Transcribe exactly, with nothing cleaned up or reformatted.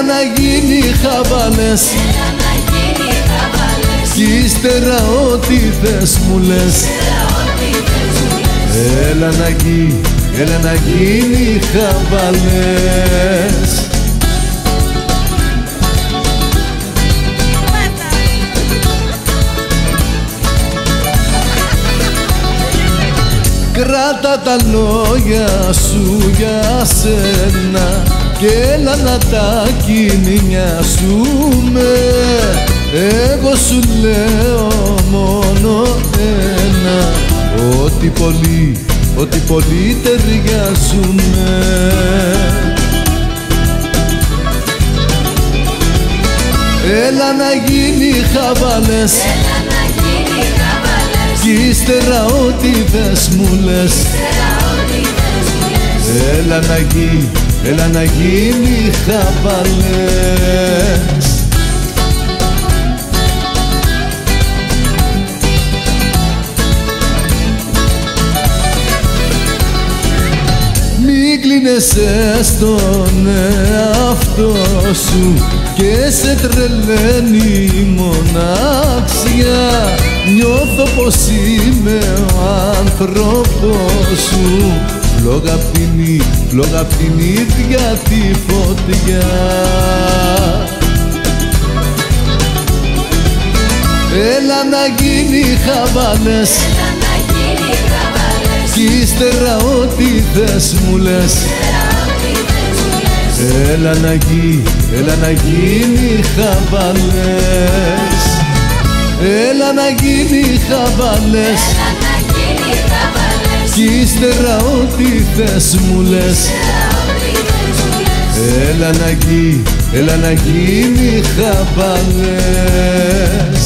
Έλα να γίνει χαβαλές, κι ύστερα ό,τι θες μου λες. Έλα να γίνει, έλα να γίνει χαβαλές. Κράτα τα λόγια σου για σένα κι έλα να τα κυνηγιάσουμε. Εγώ σου λέω μόνο ένα, ότι πολύ, ότι πολύ ταιριάζουμε. Έλα να γίνει χαβαλές, κι ύστερα ό,τι θες μου λες. Έλα να γίνει, έλα να γίνει χαβαλές. Μην κλείνεσαι στον εαυτό σου και σε τρελαίνει η μοναξιά. Νιώθω πως είμαι ο άνθρωπος σου, φλόγα απ' την, φλόγα απ' την ίδια τη φωτιά. Έλα να γίνει χαβαλές, κι ύστερα ό,τι θες μου λες. Έλα να γίνει, έλα να γίνει χαβαλές. Έλα να γίνει χαβαλές, κι ύστερα ό,τι θες μου λες. Έλα να γίνει, έλα να γίνει χαβαλές.